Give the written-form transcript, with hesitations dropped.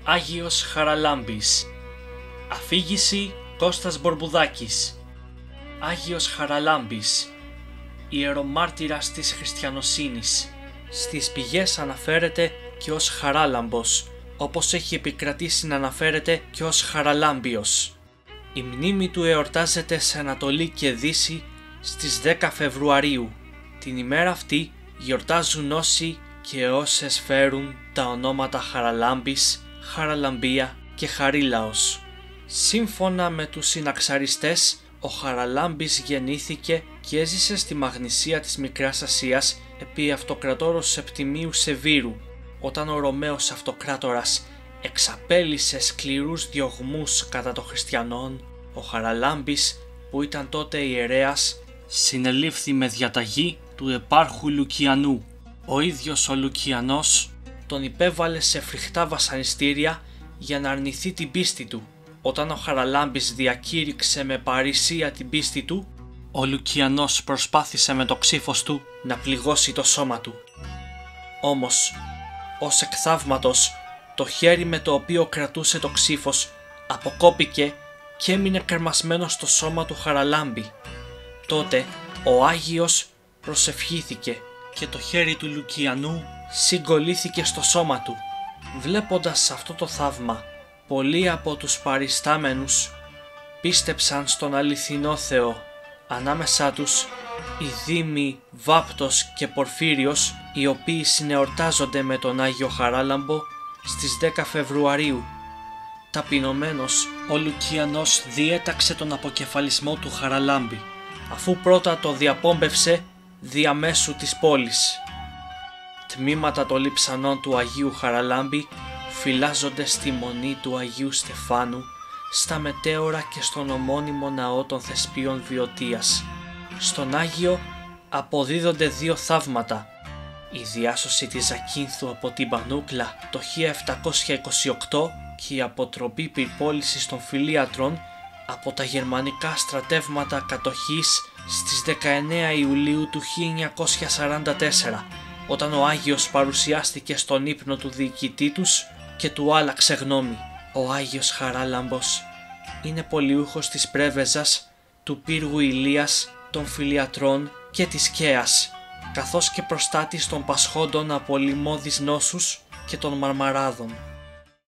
Άγιος Χαραλάμπης. Αφήγηση Κώστας Μπορμπουδάκης. Άγιος Χαραλάμπης, ιερομάρτυρας της χριστιανοσύνης. Στις πηγές αναφέρεται και ως Χαράλαμπος, όπως έχει επικρατήσει να αναφέρεται και ως Χαραλάμπιος. Η μνήμη του εορτάζεται σε Ανατολή και Δύση στις 10 Φεβρουαρίου. Την ημέρα αυτή γιορτάζουν όσοι και όσες φέρουν τα ονόματα Χαραλάμπης, Χαραλαμπία και Χαρίλαος. Σύμφωνα με τους συναξαριστές, ο Χαραλάμπης γεννήθηκε και έζησε στη Μαγνησία της Μικράς Ασίας επί αυτοκρατόρος Σεπτιμίου Σεβίρου, όταν ο Ρωμαίος αυτοκράτορας εξαπέλυσε σκληρούς διωγμούς κατά των χριστιανών. Ο Χαραλάμπης, που ήταν τότε ιερέας, συνελήφθη με διαταγή του επάρχου Λουκιανού. Ο ίδιος ο Λουκιανός τον υπέβαλε σε φρικτά βασανιστήρια για να αρνηθεί την πίστη του. Όταν ο Χαραλάμπης διακήρυξε με παρρησία την πίστη του, ο Λουκιανός προσπάθησε με το ξύφος του να πληγώσει το σώμα του. Όμως, ως εκ θαύματος, το χέρι με το οποίο κρατούσε το ξύφος αποκόπηκε και έμεινε κρεμασμένο στο σώμα του Χαραλάμπη. Τότε ο Άγιος προσευχήθηκε και το χέρι του Λουκιανού συγκολλήθηκε στο σώμα του. Βλέποντας αυτό το θαύμα, πολλοί από τους παριστάμενους πίστεψαν στον αληθινό Θεό. Ανάμεσά τους οι δήμοι Βάπτος και Πορφύριος, οι οποίοι συνεορτάζονται με τον Άγιο Χαράλαμπο στις 10 Φεβρουαρίου. Ταπεινωμένος, ο Λουκιανός διέταξε τον αποκεφαλισμό του Χαραλάμπη, αφού πρώτα το διαπόμπευσε διαμέσου της πόλης. Τμήματα των λειψανών του Αγίου Χαραλάμπη φυλάζονται στη μονή του Αγίου Στεφάνου, στα μετέωρα και στον ομώνυμο ναό των Θεσπίων Βιωτίας. Στον Άγιο αποδίδονται δύο θαύματα: η διάσωση της Ζακίνθου από την Πανούκλα το 1728 και η αποτροπή πυρπόλησης των Φιλίατρων από τα γερμανικά στρατεύματα κατοχής στις 19 Ιουλίου του 1944, όταν ο Άγιος παρουσιάστηκε στον ύπνο του διοικητή τους και του άλλαξε γνώμη. Ο Άγιος Χαράλαμπος είναι πολιούχος της Πρέβεζας, του πύργου Ηλίας, των Φιλιατρών και της Κέας, καθώς και προστάτης των πασχόντων από λοιμώδεις νόσους και των Μαρμαράδων.